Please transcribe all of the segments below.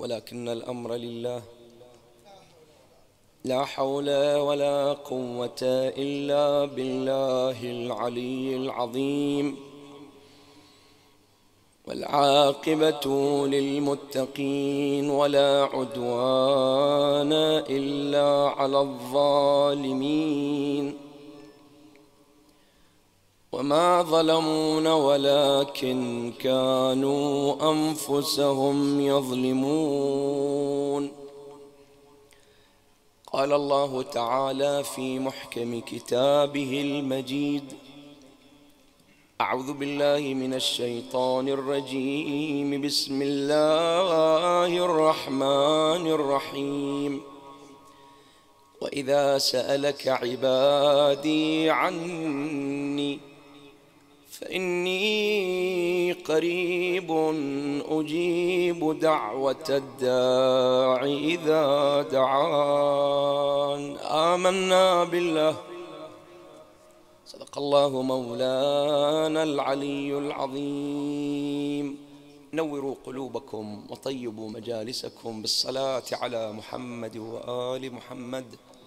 ولكن الأمر لله، لا حول ولا قوة إلا بالله العلي العظيم. والعاقبة للمتقين ولا عدوان إلا على الظالمين. وما ظلمونا ولكن كانوا أنفسهم يظلمون. قال الله تعالى في محكم كتابه المجيد: أعوذ بالله من الشيطان الرجيم، بسم الله الرحمن الرحيم. وإذا سألك عبادي عني فإني قريب أجيب دعوة الداع إذا دعان. آمنا بالله، صدق الله مولانا العلي العظيم. نوروا قلوبكم وطيبوا مجالسكم بالصلاة على محمد وآل محمد.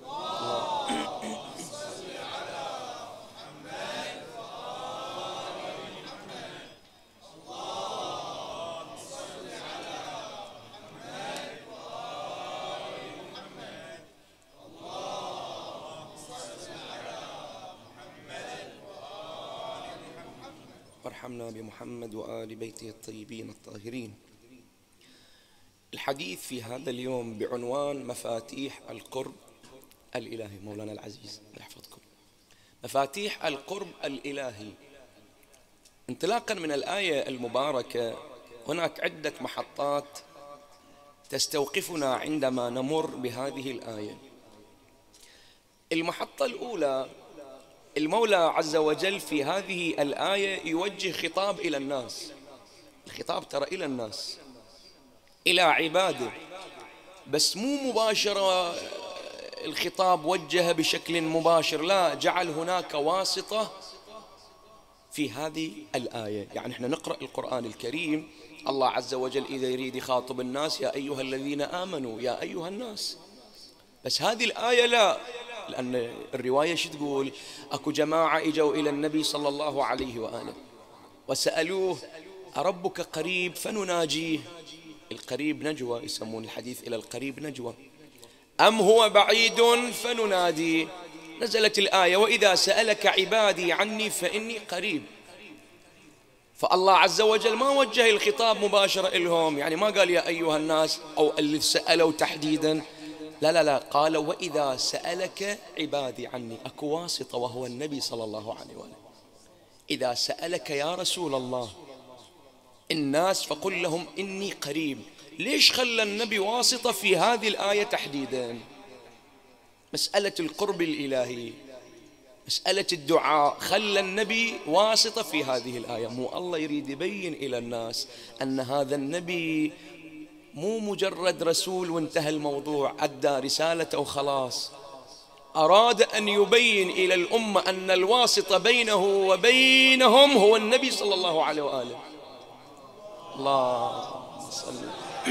وارحمنا بمحمد وآل بيته الطيبين الطاهرين. الحديث في هذا اليوم بعنوان مفاتيح القرب الإلهي. مولانا العزيز يحفظكم. مفاتيح القرب الإلهي. انطلاقا من الآية المباركة، هناك عدة محطات تستوقفنا عندما نمر بهذه الآية. المحطة الأولى، المولى عز وجل في هذه الآية يوجه خطاب إلى الناس. الخطاب ترى إلى الناس، إلى عباده، بس مو مباشرة. الخطاب وجه بشكل مباشر، لا، جعل هناك واسطة في هذه الآية. يعني احنا نقرأ القرآن الكريم، الله عز وجل إذا يريد يخاطب الناس: يا أيها الذين آمنوا، يا أيها الناس. بس هذه الآية لا، لأن الرواية شو تقول؟ أكو جماعة إجوا إلى النبي صلى الله عليه وآله وسألوه: أربك قريب فنناجيه؟ القريب نجوى، يسمون الحديث إلى القريب نجوى. أم هو بعيد فننادي؟ نزلت الآية: وإذا سألك عبادي عني فإني قريب. فالله عز وجل ما وجه الخطاب مباشرة إلهم، يعني ما قال يا أيها الناس أو اللي سألوا تحديدا، لا لا لا، قال: وإذا سألك عبادي عني. أكو واسطة وهو النبي صلى الله عليه وآله. إذا سألك يا رسول الله الناس فقل لهم إني قريب. ليش خلى النبي واسطة في هذه الآية تحديدا؟ مسألة القرب الإلهي، مسألة الدعاء، خلى النبي واسطة في هذه الآية. مو الله يريد يبين إلى الناس أن هذا النبي مو مجرد رسول وانتهى الموضوع، أدى رسالته وخلاص. أراد أن يبين إلى الأمة أن الواسطة بينه وبينهم هو النبي صلى الله عليه وآله. اللهم صل.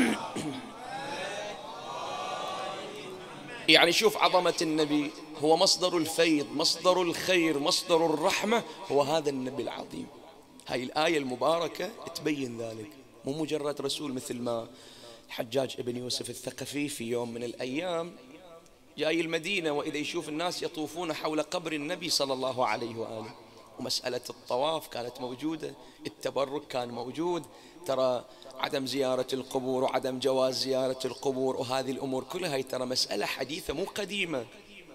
يعني شوف عظمة النبي، هو مصدر الفيض، مصدر الخير، مصدر الرحمة، هو هذا النبي العظيم. هاي الآية المباركة تبين ذلك. مو مجرد رسول، مثل ما الحجاج ابن يوسف الثقفي في يوم من الأيام جاي المدينة، وإذا يشوف الناس يطوفون حول قبر النبي صلى الله عليه وآله، ومسألة الطواف كانت موجودة، التبرك كان موجود، ترى عدم زيارة القبور وعدم جواز زيارة القبور وهذه الأمور كلها، هي ترى مسألة حديثة مو قديمة،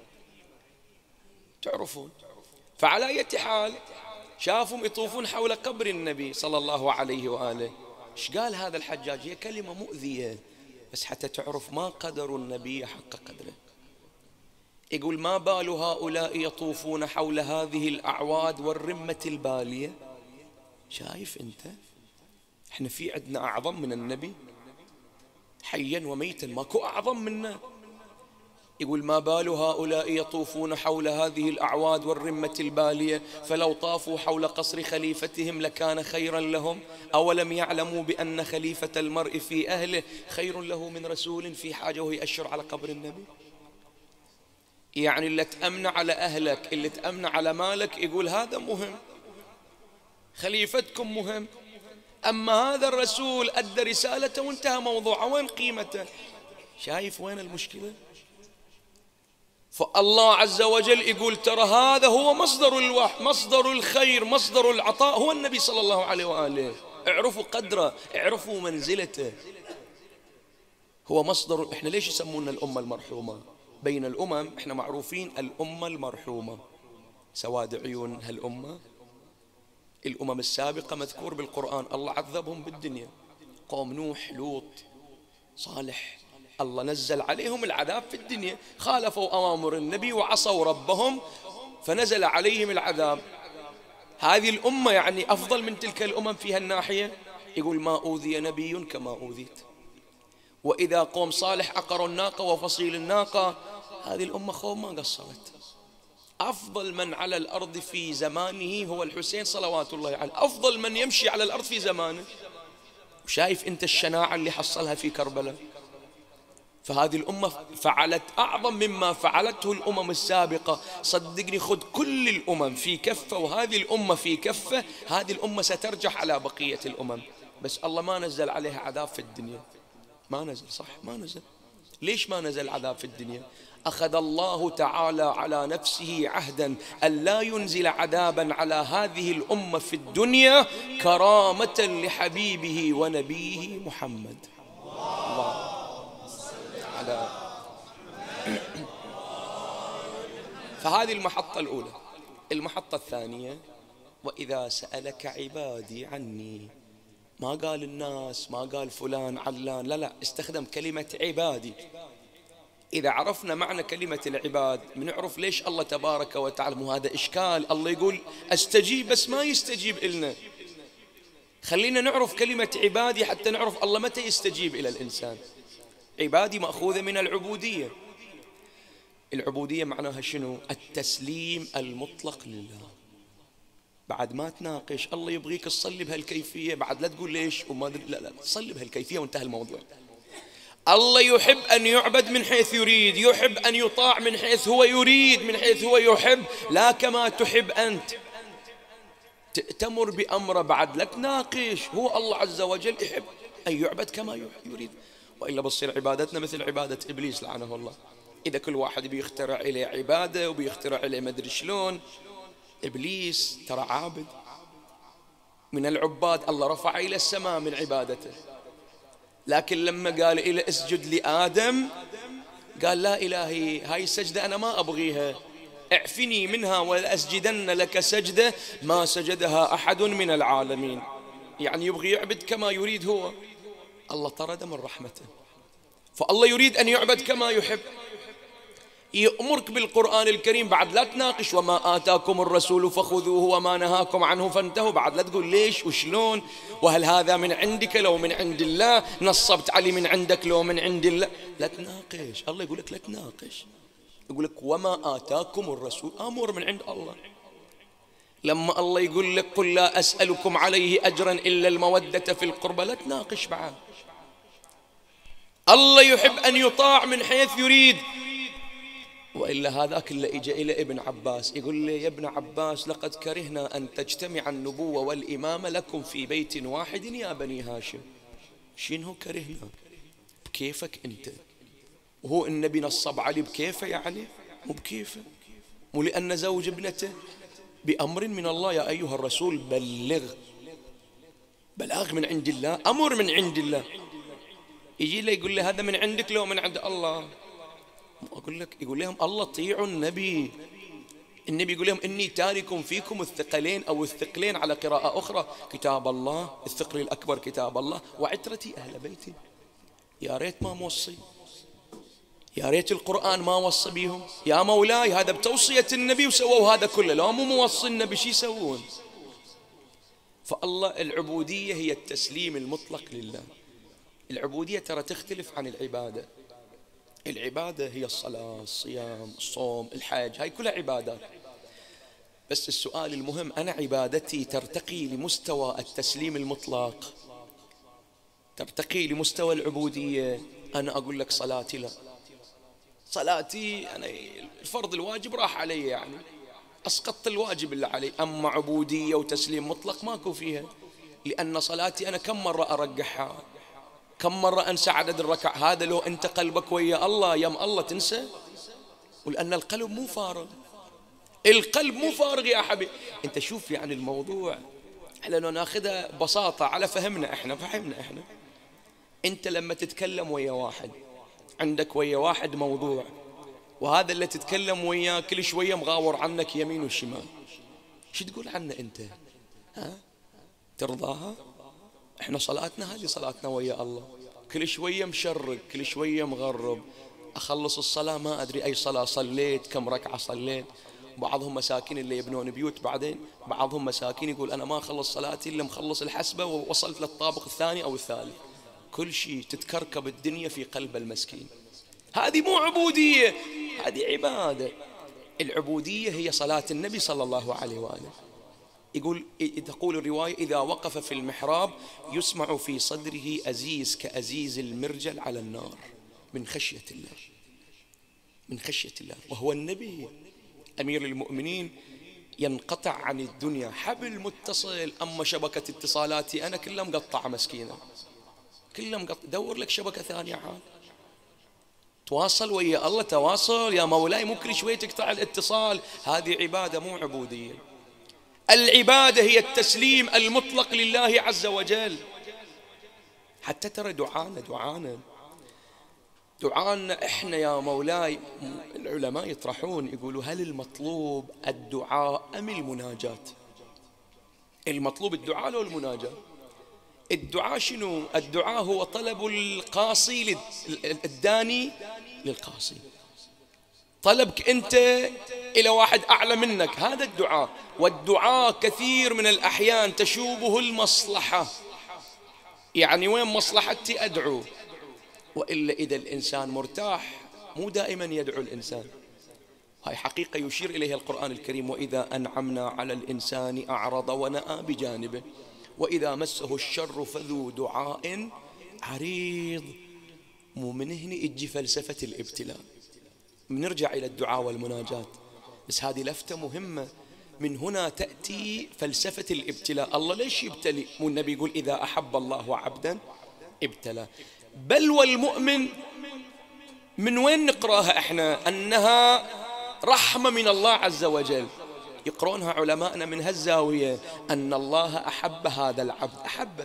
تعرفون. فعلى أي حال شافهم يطوفون حول قبر النبي صلى الله عليه وآله. إيش قال هذا الحجاج؟ هي كلمة مؤذية بس حتى تعرف ما قدر النبي حق قدره. يقول: ما بال هؤلاء يطوفون حول هذه الأعواد والرمة البالية. شايف أنت؟ احنا في عندنا أعظم من النبي حيا وميتا، ماكو أعظم منه. يقول ما بال هؤلاء يطوفون حول هذه الأعواد والرمة البالية فلو طافوا حول قصر خليفتهم لكان خيرا لهم أولم يعلموا بأن خليفة المرء في أهله خير له من رسول في حاجة، وهي أشر على قبر النبي. يعني اللي تأمن على أهلك، اللي تأمن على مالك، يقول هذا مهم، خليفتكم مهم، أما هذا الرسول أدى رسالته وانتهى موضوعه، وين قيمته؟ شايف وين المشكلة؟ فالله عز وجل يقول ترى هذا هو مصدر الوحي، مصدر الخير، مصدر العطاء هو النبي صلى الله عليه وآله. اعرفوا قدره، اعرفوا منزلته، هو مصدر. احنا ليش يسمونا الأمة المرحومة؟ بين الأمم احنا معروفين الأمة المرحومة. سواد عيون هالأمة، الأمم السابقة مذكور بالقرآن الله عذبهم بالدنيا، قوم نوح، لوط، صالح، الله نزل عليهم العذاب في الدنيا، خالفوا أوامر النبي وعصوا ربهم فنزل عليهم العذاب. هذه الأمة يعني أفضل من تلك الأمم في هالناحية. يقول ما أوذي نبي كما أوذيت. وإذا قوم صالح عقروا الناقة وفصيل الناقة، هذه الأمة خوم ما قصرت. أفضل من على الأرض في زمانه هو الحسين صلوات الله عليه، أفضل من يمشي على الأرض في زمانه. وشايف أنت الشناعة اللي حصلها في كربلاء. فهذه الأمة فعلت أعظم مما فعلته الأمم السابقة. صدقني خذ كل الأمم في كفة وهذه الأمة في كفة، هذه الأمة سترجح على بقية الأمم. بس الله ما نزل عليها عذاب في الدنيا، ما نزل، صح ما نزل. ليش ما نزل عذاب في الدنيا؟ أخذ الله تعالى على نفسه عهدا أن لا ينزل عذابا على هذه الأمة في الدنيا كرامة لحبيبه ونبيه محمد. الله على فهذه المحطة الأولى. المحطة الثانية وإذا سألك عبادي عني، ما قال الناس، ما قال فلان علان، لا لا، استخدم كلمة عبادي. إذا عرفنا معنى كلمة العباد بنعرف ليش الله تبارك وتعالى، مو هذا إشكال، الله يقول أستجيب بس ما يستجيب إلنا. خلينا نعرف كلمة عبادي حتى نعرف الله متى يستجيب إلى الإنسان. عبادي مأخوذة من العبودية. العبودية معناها شنو؟ التسليم المطلق لله. بعد ما تناقش، الله يبغيك تصلي بهالكيفية، بعد لا تقول ليش وما لا لا، صلي بهالكيفية وانتهى الموضوع. الله يحب أن يعبد من حيث يريد، يحب أن يطاع من حيث هو يريد، من حيث هو يحب، لا كما تحب أنت. تأمر بأمره بعد لا تناقش، هو الله عز وجل يحب أن يعبد كما يريد. وإلا بتصير عبادتنا مثل عبادة إبليس لعنه الله. إذا كل واحد بيخترع إليه عبادة وبيخترع إليه مدري شلون. إبليس ترى عابد من العباد، الله رفع إلى السماء من عبادته، لكن لما قال إلى اسجد لآدم قال لا إلهي هاي السجدة أنا ما أبغيها، اعفني منها ولأسجدن لك سجدة ما سجدها أحد من العالمين. يعني يبغي يعبد كما يريد هو، الله طرد من رحمته. فالله يريد أن يعبد كما يحب. يأمرك بالقرآن الكريم بعد لا تناقش، وما آتاكم الرسول فخذوه وما نهاكم عنه فانتهوا، بعد لا تقول ليش وشلون، وهل هذا من عندك لو من عند الله، نصبت علي من عندك لو من عند الله. لا تناقش، الله يقول لك لا تناقش، يقول لك وما آتاكم الرسول، أمر من عند الله. لما الله يقول لك قل لا أسألكم عليه أجرا إلا المودة في القربى، لا تناقش بعد. الله يحب أن يطاع من حيث يريد. وإلا هذاك اللي إجا إلى ابن عباس يقول لي يا ابن عباس لقد كرهنا أن تجتمع النبوة والإمامة لكم في بيت واحد يا بني هاشم. شنو كرهنا؟ بكيفك أنت، وهو النبي نصب علي بكيفه، يعني مو بكيفه، مو لأن زوج ابنته بأمر من الله. يا أيها الرسول بلاغ من عند الله، أمر من عند الله. يجي له يقول له هذا من عندك لو من عند الله. أقول لك يقول لهم الله طيعوا النبي. النبي يقول لهم إني تارك فيكم الثقلين أو الثقلين على قراءة أخرى، كتاب الله، الثقل الأكبر كتاب الله، وعترتي أهل بيتي. يا ريت ما موصي، يا ريت القرآن ما وصى بيهم. يا مولاي هذا بتوصية النبي وسووا هذا كله، لو مو موصي النبي شي يسوون؟ فالله العبودية هي التسليم المطلق لله. العبودية ترى تختلف عن العبادة. العبادة هي الصلاة، الصيام، الصوم، الحج، هاي كلها عبادات. بس السؤال المهم، أنا عبادتي ترتقي لمستوى التسليم المطلق؟ ترتقي لمستوى العبودية؟ أنا أقول لك صلاتي لا، صلاتي أنا الفرض الواجب راح علي، يعني أسقطت الواجب اللي علي. أما عبودية وتسليم مطلق ماكو فيها، لأن صلاتي أنا كم مرة أرجعها، كم مرة أنسى عدد الركع. هذا لو أنت قلبك ويا الله يم الله تنسى، ولأن القلب مو فارغ، القلب مو فارغ يا حبيبي. أنت شوف يعني الموضوع، احنا لو ناخذها ببساطة على فهمنا احنا. أنت لما تتكلم ويا واحد، عندك ويا واحد موضوع، وهذا اللي تتكلم وياه كل شوية مغاور عنك يمين وشمال، شو تقول عنه أنت؟ ها؟ ترضاها؟ احنا صلاتنا هذه صلاتنا ويا الله، كل شوية مشرق، كل شوية مغرب. أخلص الصلاة ما أدري أي صلاة صليت، كم ركعة صليت. بعضهم مساكين اللي يبنون بيوت، بعدين بعضهم مساكين يقول أنا ما أخلص صلاتي إلا مخلص الحسبة ووصلت للطابق الثاني أو الثالث. كل شيء تتكركب الدنيا في قلب المسكين. هذه مو عبودية، هذه عبادة. العبودية هي صلاة النبي صلى الله عليه وآله. يقول، تقول الرواية إذا وقف في المحراب يسمع في صدره أزيز كأزيز المرجل على النار، من خشية الله، من خشية الله. وهو النبي أمير المؤمنين ينقطع عن الدنيا حبل متصل، أما شبكة اتصالاتي أنا كلها مقطعة مسكينة، كلها مقطعة. دور لك شبكة ثانية عاد، تواصل ويا الله، تواصل يا مولاي، مو كل شوي تقطع الاتصال. هذه عبادة مو عبودية. العبادة هي التسليم المطلق لله عز وجل. حتى ترى دعانا احنا يا مولاي، العلماء يطرحون يقولوا هل المطلوب الدعاء أم المناجاة؟ المطلوب الدعاء لو المناجاة؟ الدعاء شنو؟ الدعاء هو طلب القاصي الداني للقاصي، طلبك أنت إلى واحد أعلى منك، هذا الدعاء. والدعاء كثير من الأحيان تشوبه المصلحة، يعني وين مصلحتي أدعو، وإلا إذا الإنسان مرتاح مو دائما يدعو الإنسان. هاي حقيقة يشير إليها القرآن الكريم، وإذا أنعمنا على الإنسان أعرض ونأى بجانبه وإذا مسه الشر فذو دعاء عريض. مو من هنا يجي فلسفة الابتلاء، بنرجع إلى الدعاء والمناجاة، بس هذه لفتة مهمة. من هنا تأتي فلسفة الابتلاء. الله ليش يبتلي؟ مو النبي يقول إذا أحب الله عبدا ابتلى؟ بل والمؤمن من وين نقراها احنا أنها رحمة من الله عز وجل؟ يقرونها علماءنا من هالزاوية، أن الله أحب هذا العبد، أحبه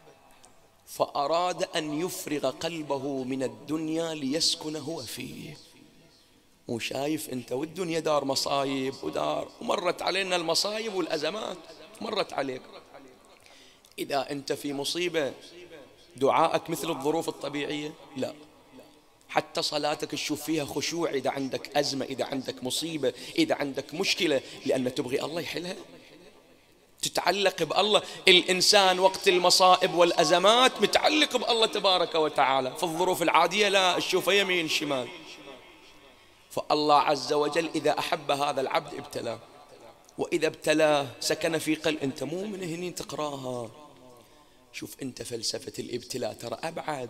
فأراد أن يفرغ قلبه من الدنيا ليسكن هو فيه. مو شايف أنت والدنيا دار مصايب ومرت علينا المصايب والأزمات، مرت عليك. إذا أنت في مصيبة دعائك مثل الظروف الطبيعية؟ لا. حتى صلاتك تشوف فيها خشوع إذا عندك أزمة، إذا عندك مصيبة، إذا عندك مشكلة، لأن تبغي الله يحلها، تتعلق بالله. الإنسان وقت المصائب والأزمات متعلق بالله تبارك وتعالى. في الظروف العادية لا، تشوفه يمين شمال. فالله عز وجل إذا أحب هذا العبد ابتلاه، وإذا ابتلاه سكن في قلب. أنت مو من هنا تقراها. شوف أنت فلسفة الابتلاء ترى أبعد.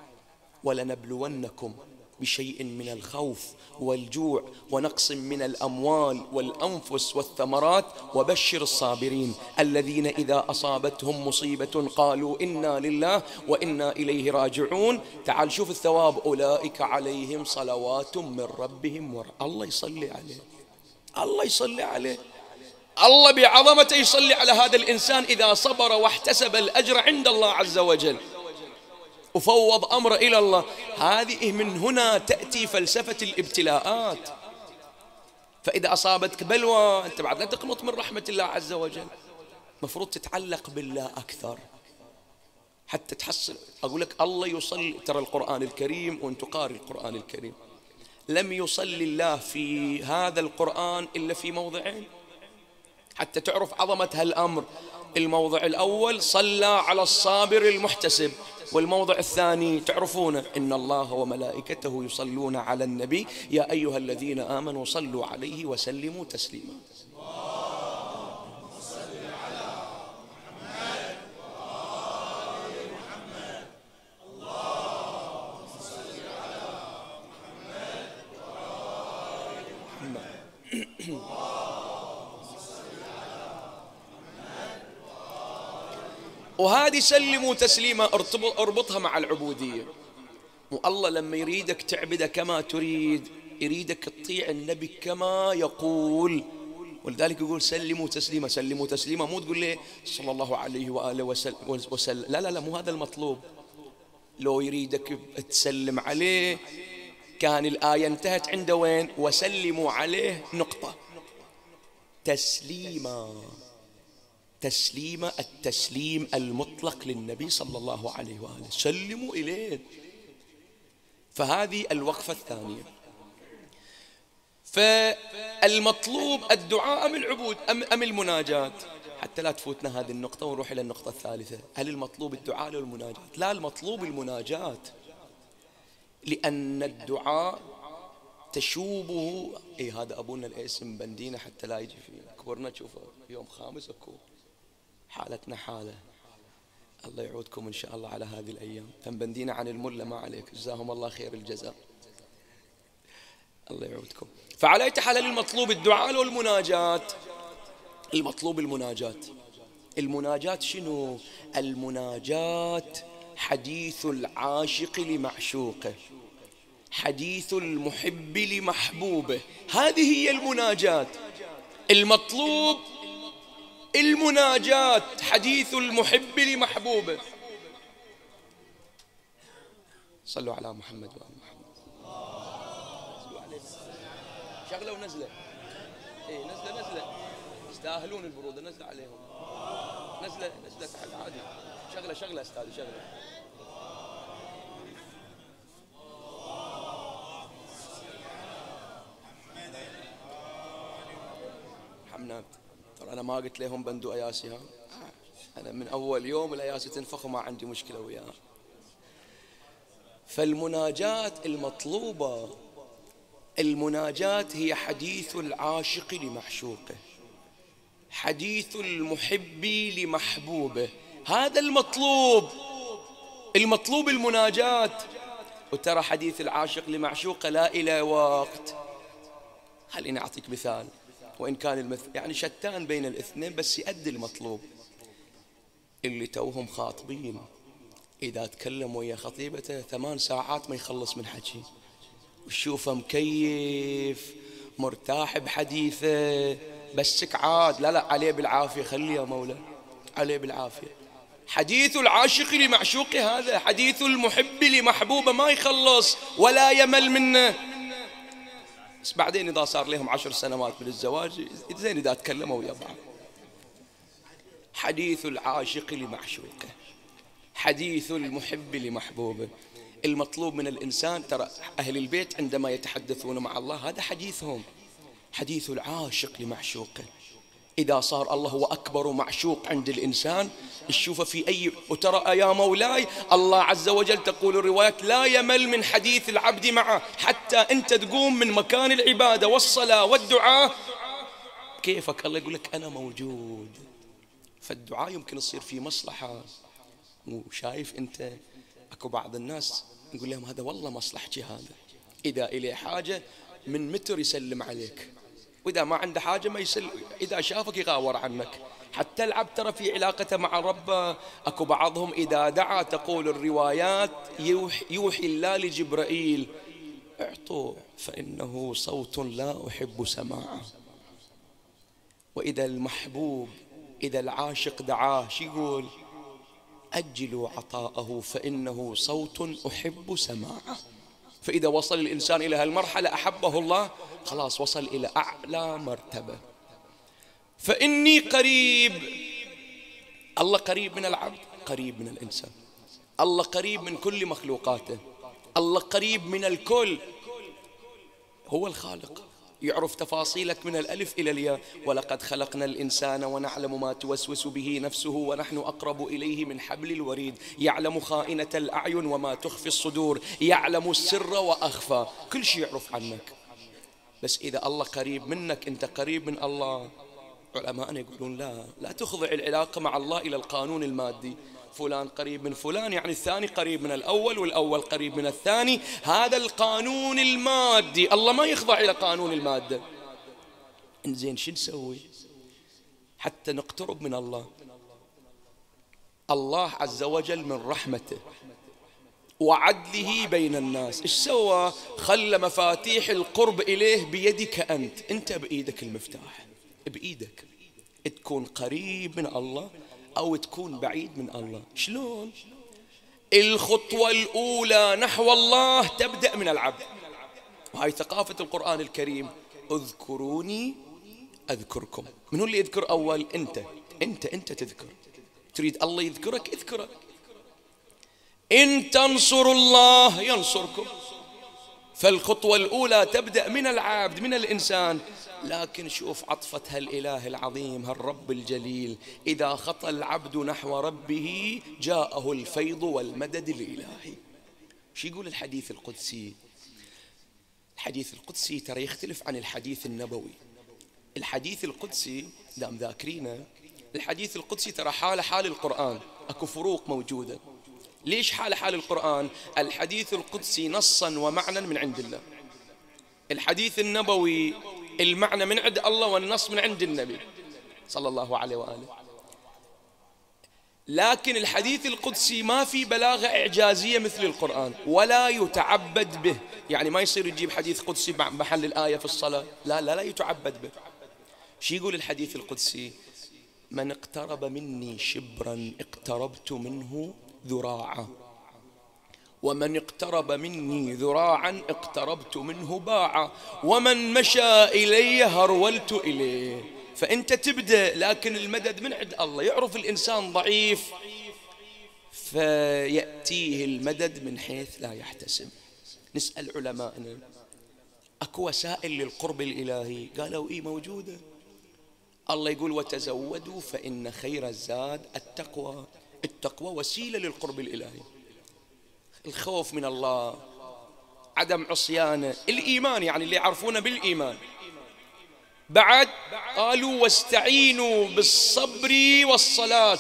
ولنبلونكم بشيء من الخوف والجوع ونقص من الأموال والأنفس والثمرات وبشر الصابرين الذين إذا أصابتهم مصيبة قالوا إنا لله وإنا إليه راجعون. تعال شوف الثواب، أولئك عليهم صلوات من ربهم الله يصلي عليه، الله يصلي عليه، الله بعظمته يصلي على هذا الإنسان إذا صبر واحتسب الأجر عند الله عز وجل وفوض أمره إلى الله. هذه من هنا تأتي فلسفة الابتلاءات. فإذا أصابتك بلوى أنت بعد لا تقنط من رحمة الله عز وجل، مفروض تتعلق بالله أكثر حتى تحصل. أقول لك الله يصلي، ترى القرآن الكريم وأنت قارئ القرآن الكريم لم يصلي الله في هذا القرآن إلا في موضعين حتى تعرف عظمة هالأمر. الموضع الأول صلى على الصابر المحتسب، والموضع الثاني تعرفونه: إن الله وملائكته يصلون على النبي يا أيها الذين آمنوا صلوا عليه وسلموا تسليما. وهذه سلموا تسليما اربطها مع العبودية. والله لما يريدك تعبده كما تريد، يريدك تطيع النبي كما يقول. ولذلك يقول سلموا تسليما. سلموا تسليما مو تقول لي صلى الله عليه وآله وسلم. لا لا لا، مو هذا المطلوب. لو يريدك تسلم عليه كان الآية انتهت عند وين؟ وسلموا عليه نقطة. تسليما. تسليم التسليم المطلق للنبي صلى الله عليه وآله، سلموا إليه. فهذه الوقفة الثانية. فالمطلوب الدعاء أم العبود أم المناجاة؟ حتى لا تفوتنا هذه النقطة ونروح إلى النقطة الثالثة. هل المطلوب الدعاء أو المناجاة؟ لا، المطلوب المناجاة، لأن الدعاء تشوبه. هذا أبونا الاسم بندينا حتى لا يجي فيه كبرنا. تشوفه يوم خامس أكو حالتنا حالة. الله يعودكم إن شاء الله على هذه الأيام. فنبندينا عن الملة ما عليك، جزاهم الله خير الجزاء. الله يعودكم. فعلى أي حال المطلوب الدعاء والمناجاة؟ المطلوب المناجاة. المناجاة شنو؟ المناجاة حديث العاشق لمعشوقه، حديث المحب لمحبوبه. هذه هي المناجاة. المطلوب المناجاة، حديث المحب لمحبوبه. صلوا على محمد وآل محمد. شغلة ونزلة. نزلة يستاهلون البرودة. نزلة عليهم. نزلة تحت عادي. شغلة استاذ شغلة. حمنات. ترى أنا ما قلت لهم بندوا أياسي. ها أنا من أول يوم الأياسي تنفخ وما عندي مشكلة وياها. فالمناجاة المطلوبة، المناجاة هي حديث العاشق لمعشوقه، حديث المحب لمحبوبه. هذا المطلوب. المطلوب المناجاة. وترى حديث العاشق لمعشوقه لا إلى وقت. خليني أعطيك مثال، وإن كان المثل يعني شتان بين الاثنين، بس يؤدي المطلوب. اللي توهم خاطبين إذا تكلم ويا خطيبته 8 ساعات ما يخلص من حكي، وشوفه مكيف مرتاح بحديثه، بسك عاد. لا عليه بالعافية، خليه يا مولا عليه بالعافية. حديث العاشق لمعشوقه هذا، حديث المحب لمحبوبه ما يخلص ولا يمل منه. بس بعدين إذا صار لهم 10 سنوات من الزواج زين إذا تكلموا ويا بعض. حديث العاشق لمعشوقه، حديث المحب لمحبوبه. المطلوب من الإنسان، ترى أهل البيت عندما يتحدثون مع الله هذا حديثهم، حديث العاشق لمعشوقه. إذا صار الله هو أكبر معشوق عند الإنسان تشوفه في أي. وترى يا مولاي الله عز وجل تقول الروايات لا يمل من حديث العبد معه، حتى أنت تقوم من مكان العبادة والصلاة والدعاء كيفك الله يقول لك أنا موجود. فالدعاء يمكن يصير في مصلحة. وشايف أنت أكو بعض الناس نقول لهم هذا والله مصلحتي، هذا إذا إليه حاجة من متر يسلم عليك، وإذا ما عنده حاجة ما يسلم، إذا شافك يغاور عنك. حتى العبد ترى في علاقته مع ربه أكو بعضهم إذا دعا تقول الروايات يوحي الله لجبرائيل اعطوه فإنه صوت لا أحب سماعه. وإذا المحبوب إذا العاشق دعاه شو يقول؟ أجلوا عطاءه فإنه صوت أحب سماعه. فإذا وصل الإنسان إلى هالمرحلة أحبه الله، خلاص وصل إلى أعلى مرتبة. فإني قريب. الله قريب من العبد، قريب من الإنسان. الله قريب من كل مخلوقاته، الله قريب من الكل. هو الخالق يعرف تفاصيلك من الألف إلى الياء. ولقد خلقنا الإنسان ونعلم ما توسوس به نفسه ونحن أقرب إليه من حبل الوريد. يعلم خائنة الأعين وما تخفي الصدور، يعلم السر وأخفى، كل شيء يعرف عنك. بس إذا الله قريب منك أنت قريب من الله. علماءنا يقولون لا تخضع العلاقة مع الله إلى القانون المادي، فلان قريب من فلان يعني الثاني قريب من الأول والأول قريب من الثاني، هذا القانون المادي. الله ما يخضع إلى قانون المادة. إنزين شو نسوي حتى نقترب من الله؟ الله عز وجل من رحمته وعدله بين الناس إيش سوى؟ خلى مفاتيح القرب إليه بيدك أنت بإيدك المفتاح، بإيدك تكون قريب من الله أو تكون بعيد من الله. شلون؟ الخطوة الأولى نحو الله تبدأ من العبد، وهي ثقافة القرآن الكريم. اذكروني أذكركم. من هو اللي يذكر أول؟ أنت تذكر. تريد الله يذكرك، اذكرك. إن تنصروا الله ينصركم. فالخطوة الأولى تبدأ من العبد، من الإنسان. لكن شوف عطفة هالإله العظيم، هالرب الجليل، إذا خطى العبد نحو ربه جاءه الفيض والمدد الإلهي. شو يقول الحديث القدسي؟ الحديث القدسي ترى يختلف عن الحديث النبوي. الحديث القدسي دام ذاكرينه، الحديث القدسي ترى حال القرآن، أكو فروق موجودة. ليش حال القرآن؟ الحديث القدسي نصا ومعنى من عند الله، الحديث النبوي المعنى من عند الله والنص من عند النبي صلى الله عليه وآله. لكن الحديث القدسي ما في بلاغة إعجازية مثل القرآن، ولا يتعبد به. يعني ما يصير يجيب حديث قدسي محل الآية في الصلاة، لا يتعبد به. شو يقول الحديث القدسي؟ من اقترب مني شبرا اقتربت منه ذراعا، ومن اقترب مني ذراعا اقتربت منه باعا، ومن مشى إلي هرولت إليه. فأنت تبدأ، لكن المدد من عند الله. يعرف الإنسان ضعيف فيأتيه المدد من حيث لا يحتسب. نسأل علماءنا أكو وسائل للقرب الإلهي؟ قالوا موجودة. الله يقول وتزودوا فإن خير الزاد التقوى. التقوى وسيلة للقرب الإلهي. الخوف من الله، عدم عصيانه، الإيمان يعني اللي يعرفونه بالإيمان. بعد قالوا واستعينوا بالصبر والصلاة،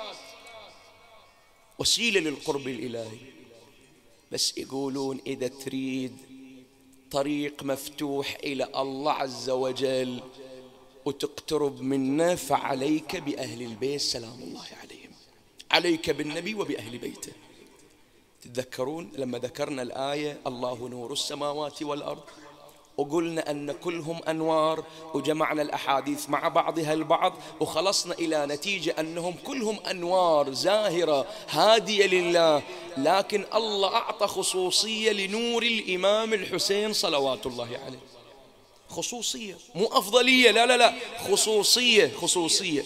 وسيلة للقرب الإلهي. بس يقولون إذا تريد طريق مفتوح إلى الله عز وجل وتقترب منه فعليك بأهل البيت سلام الله عليهم، عليك بالنبي وبأهل بيته. تتذكرون لما ذكرنا الآية الله نور السماوات والأرض، وقلنا أن كلهم أنوار، وجمعنا الأحاديث مع بعضها البعض وخلصنا إلى نتيجة أنهم كلهم أنوار زاهرة هادية لله. لكن الله أعطى خصوصية لنور الإمام الحسين صلوات الله عليه، خصوصية مو أفضلية، لا خصوصية.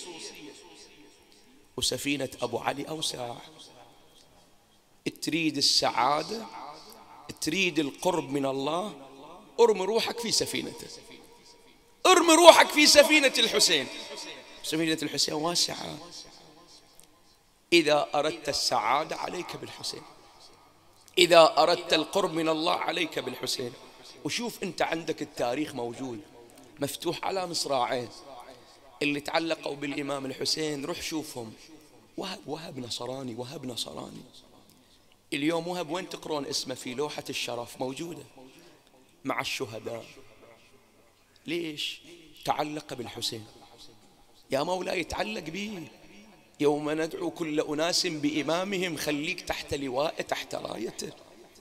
وسفينة أبو علي أوسع. تريد السعادة، تريد القرب من الله، ارمي روحك في سفينته، ارمي روحك في سفينة الحسين. سفينة الحسين واسعة. إذا أردت السعادة عليك بالحسين، إذا أردت القرب من الله عليك بالحسين. وشوف أنت عندك التاريخ موجود مفتوح على مصراعين. اللي تعلقوا بالإمام الحسين روح شوفهم. وهب نصراني. اليوم وهب وين تقرون اسمه؟ في لوحة الشرف موجودة مع الشهداء. ليش؟ تعلق بالحسين. يا مولاي يتعلق به. يوم ندعو كل أناس بإمامهم خليك تحت لواء تحت رايته.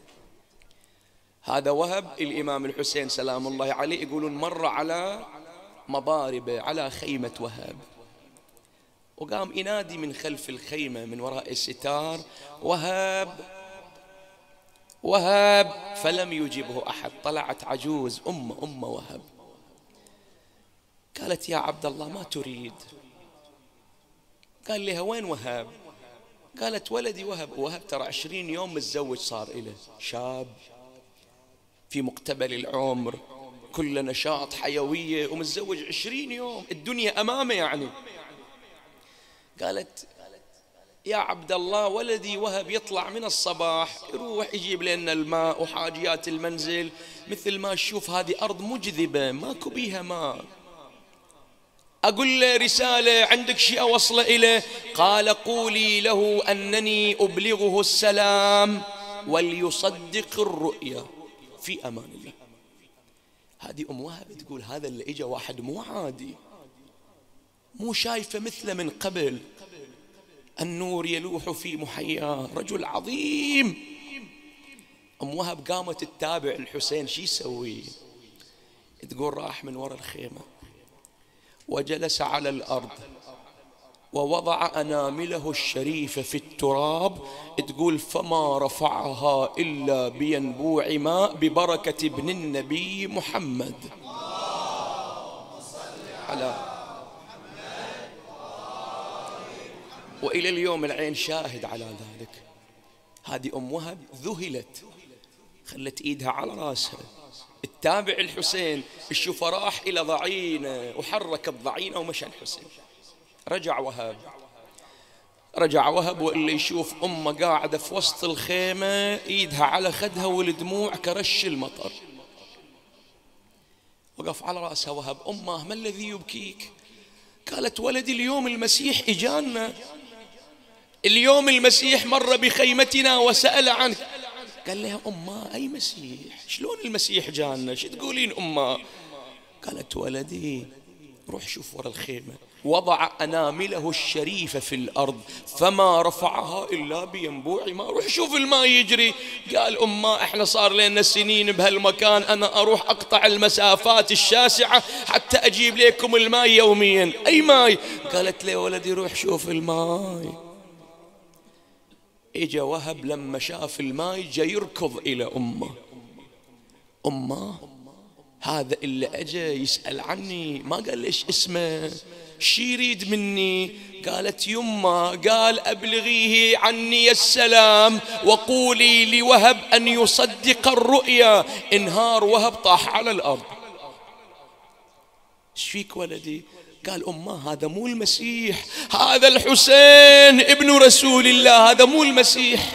هذا وهب الإمام الحسين سلام الله عليه. يقولون مر على مضاربه، على خيمة وهب، وقام ينادي من خلف الخيمة من وراء الستار وهب، فلم يجبه أحد. طلعت عجوز أم وهب، قالت يا عبد الله ما تريد؟ قال لها وين وهب؟ قالت ولدي وهب ترى 20 يوم متزوج صار إله، شاب في مقتبل العمر، كل نشاط حيوية، ومتزوج 20 يوم، الدنيا أمامه يعني. قالت يا عبد الله ولدي وهب يطلع من الصباح يروح يجيب لنا الماء وحاجيات المنزل، مثل ما تشوف هذه أرض مجذبة ماكو بيها ماء. أقول له رسالة، عندك شيء أوصله إليه؟ قال قولي له أنني أبلغه السلام وليصدق الرؤيا في أمان الله. هذه أم وهب تقول هذا اللي إجا واحد مو عادي، مو شايفة مثله من قبل، النور يلوح في محياه، رجل عظيم. أم وهب قامت تتابع الحسين شي يسوي. تقول راح من وراء الخيمة وجلس على الأرض ووضع أنامله الشريفة في التراب. تقول فما رفعها إلا بينبوع ماء ببركة ابن النبي محمد على. وإلى اليوم العين شاهد على ذلك. هذه أم وهب ذهلت، خلت إيدها على راسها تتابع الحسين. تشوف راح إلى ضعينة وحرك الضعينة ومشى الحسين. رجع وهب واللي يشوف أمه قاعدة في وسط الخيمة إيدها على خدها والدموع كرش المطر. وقف على رأسها وهب. أمه ما الذي يبكيك؟ قالت ولدي اليوم المسيح إجانا، اليوم المسيح مر بخيمتنا وسأل عنك. قال لها أمه أي مسيح؟ شلون المسيح جانا؟ شو تقولين أمه؟ قالت ولدي روح شوف ورا الخيمة، وضع أنامله الشريفة في الأرض فما رفعها إلا بينبوع ماء. روح شوف الماء يجري. قال أمه احنا صار لنا سنين بهالمكان، أنا أروح أقطع المسافات الشاسعة حتى أجيب لكم الماء يوميا. أي ماء؟ قالت لي ولدي روح شوف الماء. إجا وهب لما شاف الماء جاي يركض إلى أمه. أمه هذا اللي أجا يسأل عني، ما قال ليش اسمه، شي يريد مني؟ قالت يما قال أبلغيه عني السلام وقولي لوهب أن يصدق الرؤيا. انهار وهب طاح على الأرض. ايش فيك ولدي؟ قال أمه هذا مو المسيح، هذا الحسين ابن رسول الله، هذا مو المسيح.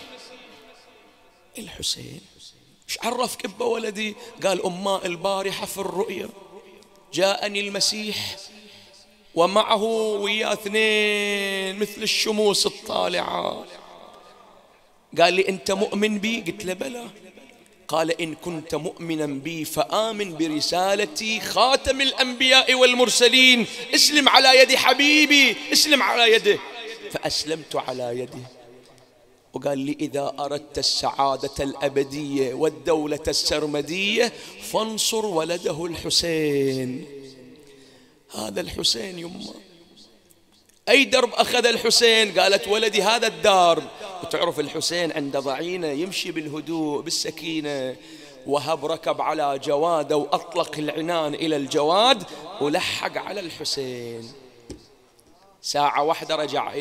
الحسين ايش عرفك ابا ولدي؟ قال أمه البارحة في الرؤيا جاءني المسيح ومعه ويا اثنين مثل الشموس الطالعة. قال لي أنت مؤمن بي؟ قلت له بلى. قال إن كنت مؤمنا بي فآمن برسالتي خاتم الأنبياء والمرسلين، اسلم على يد حبيبي، اسلم على يده. فأسلمت على يده. وقال لي إذا أردت السعادة الأبدية والدولة السرمدية فانصر ولده الحسين. هذا الحسين يمه. أي درب أخذ الحسين؟ قالت ولدي هذا الدار. وتعرف الحسين عند ضعينة يمشي بالهدوء بالسكينة. وهب ركب على جواده وأطلق العنان إلى الجواد ولحق على الحسين. ساعة واحدة رجع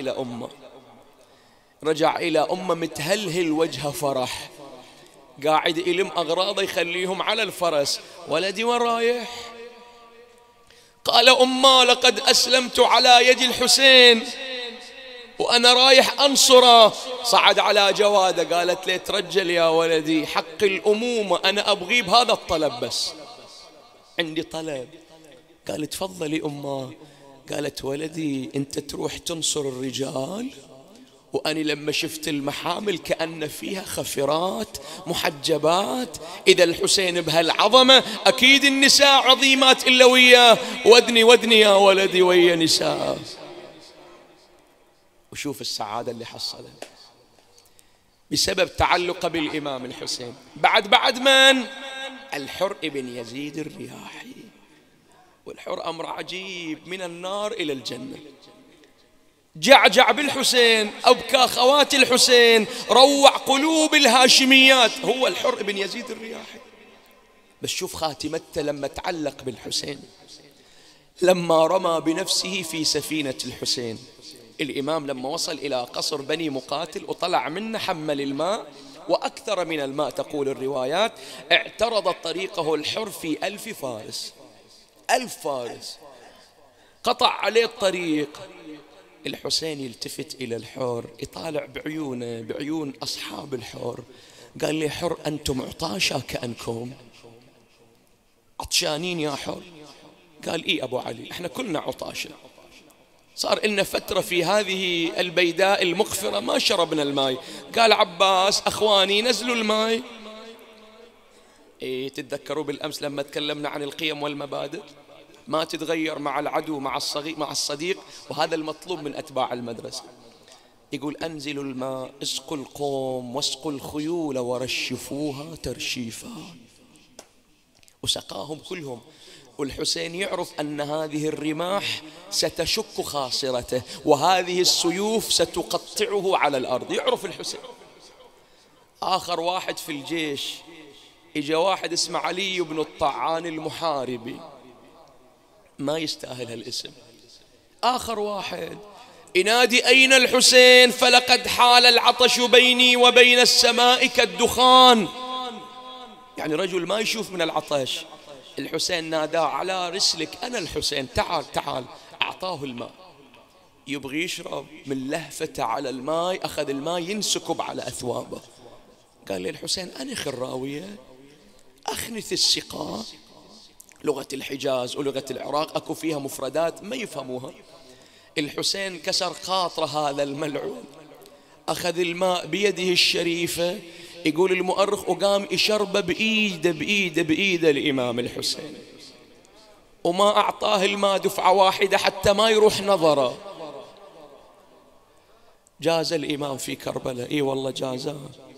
إلى أمه متهلهل وجهه فرح، قاعد يلم أغراضه يخليهم على الفرس. ولدي وين رايح؟ قال أمه لقد أسلمت على يد الحسين وأنا رايح أنصره. صعد على جواده. قالت لي ترجل يا ولدي، حق الأمومة أنا أبغي بهذا الطلب، بس عندي طلب. قال تفضلي أمه. قالت ولدي أنت تروح تنصر الرجال، وأنا لما شفت المحامل كأن فيها خفرات محجبات، إذا الحسين بهالعظمة أكيد النساء عظيمات إلا وياه، ودني يا ولدي ويا نساء. وشوف السعادة اللي حصلها بسبب تعلق بالإمام الحسين. بعد من؟ الحر بن يزيد الرياحي. والحر أمر عجيب، من النار إلى الجنة. جعجع بالحسين، أبكى خوات الحسين، روع قلوب الهاشميات، هو الحر بن يزيد الرياحي. بس شوف خاتمته لما تعلق بالحسين، لما رمى بنفسه في سفينة الحسين. الإمام لما وصل إلى قصر بني مقاتل وطلع منه حمل الماء وأكثر من الماء تقول الروايات. اعترض طريقه الحر في 1000 فارس، 1000 فارس قطع عليه الطريق. الحسين يلتفت إلى الحر، يطالع بعيونه بعيون أصحاب الحر، قال لي حر أنتم عطاشا كأنكم عطشانين يا حر؟ قال إيه أبو علي إحنا كلنا عطاشا، صار لنا فترة في هذه البيداء المقفرة ما شربنا الماء. قال عباس أخواني نزلوا الماء. إيه تتذكروا بالأمس لما تكلمنا عن القيم والمبادئ؟ ما تتغير مع العدو مع الصغير مع الصديق، وهذا المطلوب من أتباع المدرسة. يقول أنزلوا الماء اسقوا القوم واسقوا الخيول ورشفوها ترشيفا، وسقاهم كلهم. والحسين يعرف أن هذه الرماح ستشك خاصرته وهذه السيوف ستقطعه على الأرض، يعرف الحسين. آخر واحد في الجيش إجا واحد اسمه علي بن الطعان المحاربي، ما يستاهل هالاسم. آخر واحد ينادي أين الحسين فلقد حال العطش بيني وبين السماء كالدخان، يعني رجل ما يشوف من العطش. الحسين ناداه على رسلك أنا الحسين تعال تعال. أعطاه الماء، يبغي يشرب، من لهفته على الماء أخذ الماء ينسكب على أثوابه. قال لي الحسين أنخ الراوية، أخنث السقاء. لغة الحجاز ولغة العراق أكو فيها مفردات ما يفهموها. الحسين كسر خاطر هذا الملعون، أخذ الماء بيده الشريفة، يقول المؤرخ وقام يشربه بإيده الإمام الحسين، وما أعطاه الماء دفعة واحدة حتى ما يروح نظره. جاز الإمام في كربلاء، إي والله جازاه.